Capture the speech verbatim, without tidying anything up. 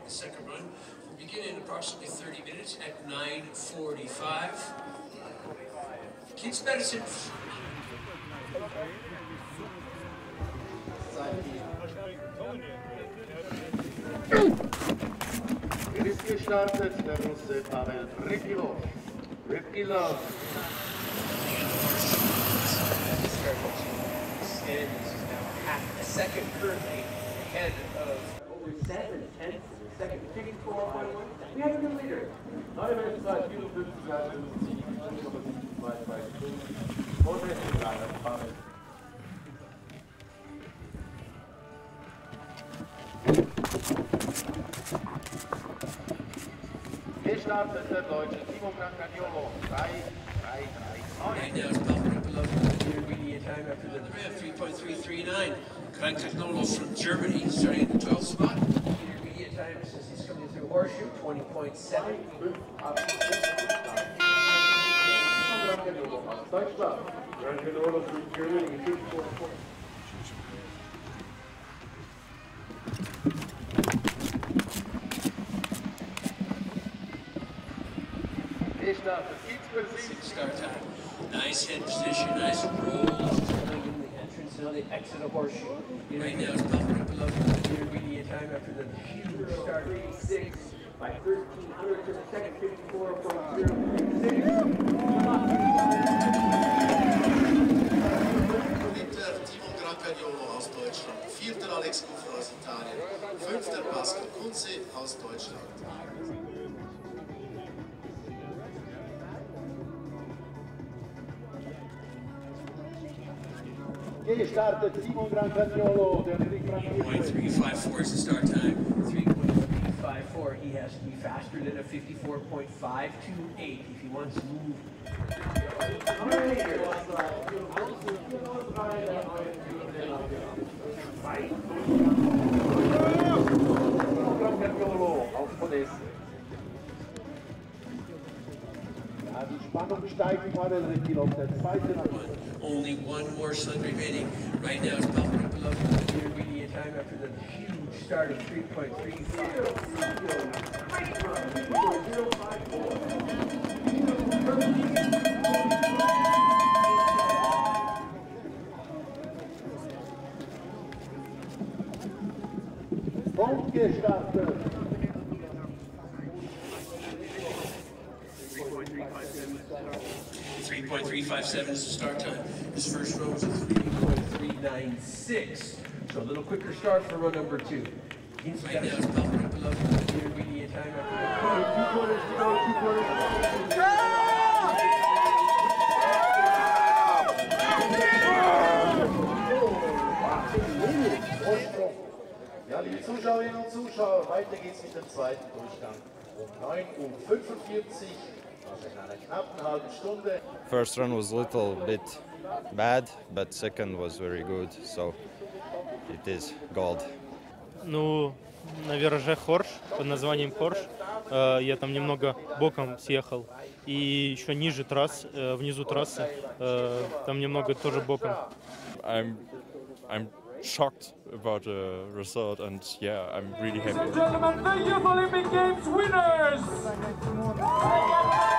the second run. We'll begin in approximately thirty minutes at nine forty-five. Kids medicine. Ist gestartet der Russe Pavel Rykilov. Rykilov. And this is now half a second currently ahead of over seven tenths of the second. fifty-four point one. We have a new leader. Gestartet der Deutsche Timo Brancagnolo. drei drei drei. Right now it's bumping up below the intermediate time after the rev, three point three three nine. Brancagnolo from Germany starting at the twelfth spot. Intermediate time since he's coming through horseshoe, twenty point seven. Deutschland. Brancagnolo from Germany. fifty-four point one. Start time. Nice head position, nice roll. In the entrance, now the exit of horseshoe. Right now it's bumping up below the intermediate time after the huge start, eighty-six by thirteen hundredths of a second, fifty-four point zero six. Dritter Timo Brancagnolo aus Deutschland, vierter Alex Kuffer aus Italien, fünfter Pascal Kunze aus Deutschland. Gestartet Timo Brancagnolo, der Rick three point three five four is the start time. three point three five four, he has to be faster than a fifty-four point five two eight if he wants to move. Brancagnolo auf Podest. Ja, die Spannung steigt, Pavel Rykilov, der zweite. Only one more sled remaining. Right now it's bumping up below the intermediate time after the huge start of three point three five. Punkt gestartet. three point three five seven is the start time. His first run was a three point three nine six. So a little quicker start for run number two. Right now it's bumping up below the intermediate time after the two quarters to go, two quarters to go. Ja, liebe Zuschauerinnen und Zuschauer, weiter geht's mit dem zweiten Durchgang. Um neun Uhr fünfundvierzig. First run was a little bit bad, but second was very good, so it is gold. Ну, на вираже Хорш, под названием Хорш, я там немного боком съехал. И еще ниже трасс, внизу трассы, там немного тоже боком. I'm, I'm shocked about the result, and yeah, I'm really happy. Ladies and gentlemen, the Youth Olympic Games winners!